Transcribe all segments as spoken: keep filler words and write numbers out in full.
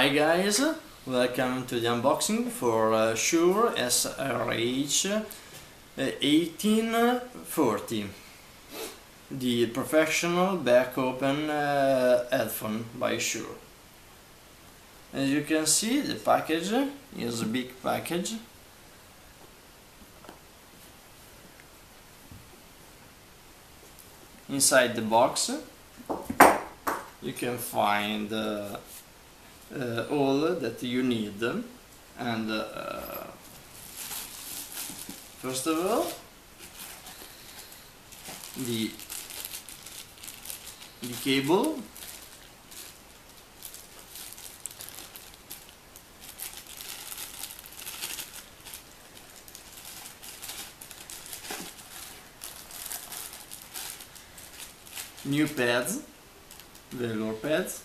Hi guys, welcome to the unboxing for uh, Shure S R H eighteen forty, the professional back open uh, headphone by Shure. As you can see, the package is a big package. Inside the box you can find uh, uh, all that you need, and uh, first of all the the cable, new pads, velour pads,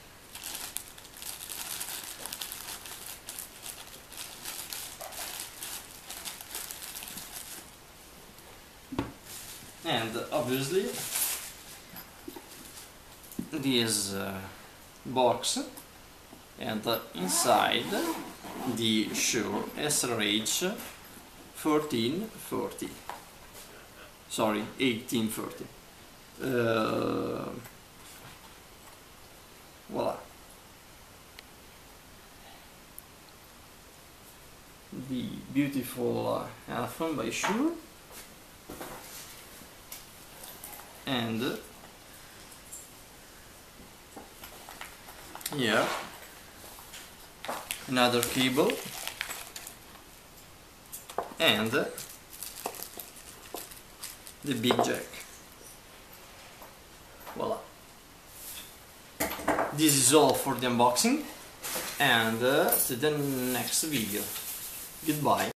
and obviously this uh, box, and uh, inside the Shure S R H fourteen forty, sorry, eighteen forty. Uh, voila, the beautiful uh, headphone by Shure, and uh, here another cable, and uh, the big jack. Voila. This is all for the unboxing, and uh, to the next video. Goodbye.